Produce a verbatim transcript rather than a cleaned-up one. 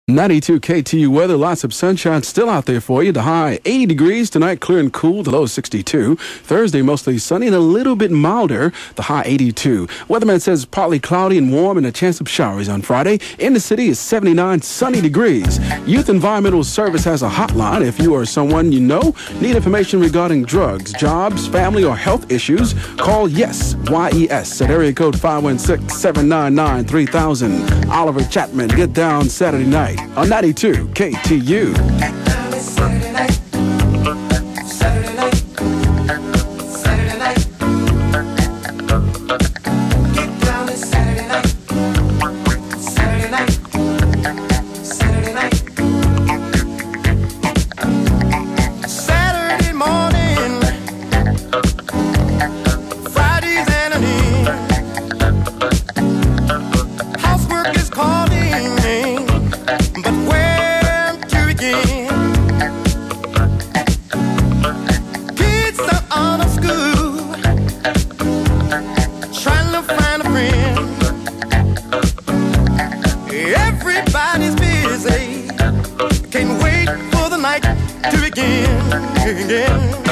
ninety-two K T U weather, lots of sunshine still out there for you. The high eighty degrees tonight, clear and cool, the low sixty-two. Thursday, mostly sunny and a little bit milder, the high eighty-two. Weatherman says partly cloudy and warm and a chance of showers on Friday. In the city is seventy-nine sunny degrees. Youth Environmental Service has a hotline. If you or someone you know need information regarding drugs, jobs, family, or health issues, call YES, Y E S, at area code five one six, seven nine nine, three thousand. Oliver Cheatham, Get Down Saturday night on ninety-two K T U. Saturday night, Saturday night, Saturday night. Get down this Saturday night, Saturday night, Saturday night. Saturday morning, Fridays and an eve. Housework is calling me. But where to begin? Kids are out of school, trying to find a friend. Everybody's busy, can't wait for the night to begin.